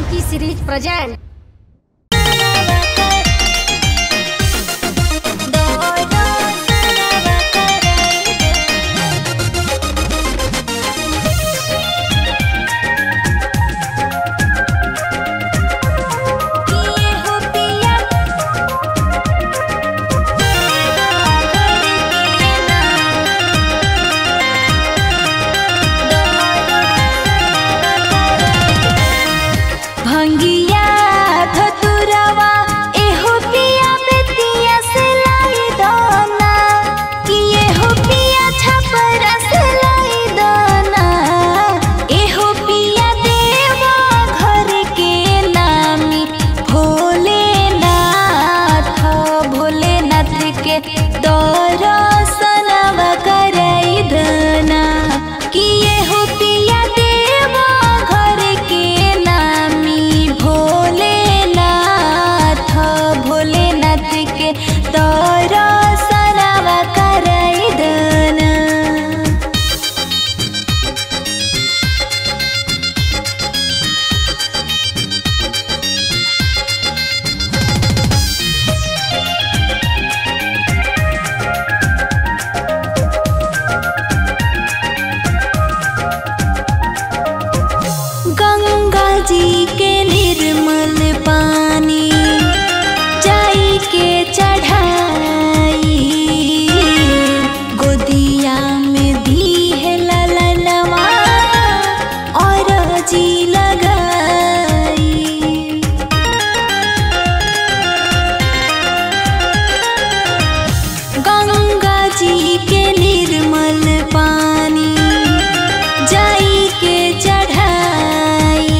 Funky Series present. भंगिया धतुरवा एहो पिया बेतिया से लाई दाना कि एहो पिया छपरा से लाई दाना एहो पिया देवा घर के नामी भोलेनाथ भोलेनाथ के दर्शनवा कराई दाना कि एहो पिया देवा घर के नामी भोलेनाथ भोलेनाथ के दर्शनवा कराई दाना। गंगा जी के निर्मल पानी जाई के चढ़ाई गोदिया में दी है ललनवा और जी लगाई। गंगा जी के निर्मल पानी जाई के चढ़ाई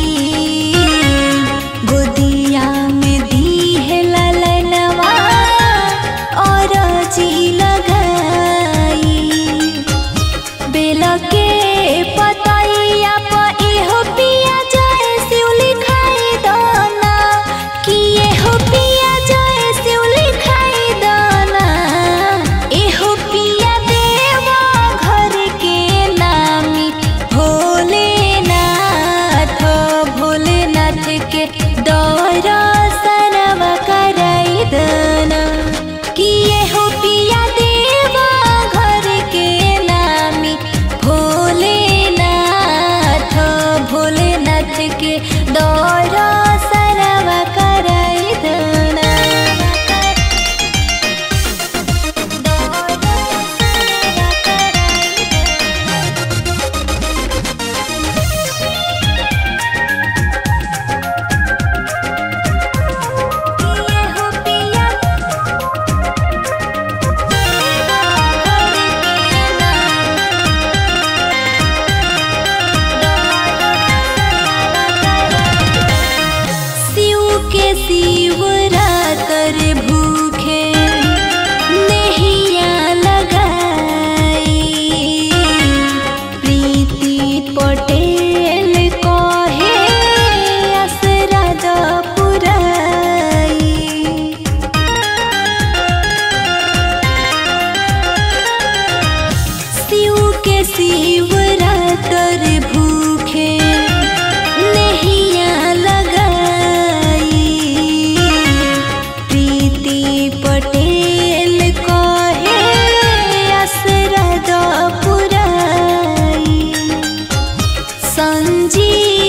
गोदिया में दी है ललनवा और जी लगाई। बेल के पतैया पर एहो पिया जय शिव लिखाई दाना कि एहो पिया जय शिव लिखाई दाना एहो पिया देवा घर के नामी भोलेनाथ भोलेनाथ के दर्शनवा कराई दाना कि एहो पिया देवा घर के नामी भोलेनाथ भोलेनाथ के दर्शनवा कराई दाना। शिव के शिवरात्र भूखे नैया लगाई प्रीति पटेल कहे असरा द पुराई। शिव के शिवरात्र भूखे नैया लगाई प्रीति पटेल कहे असरा द पुराई। संजीव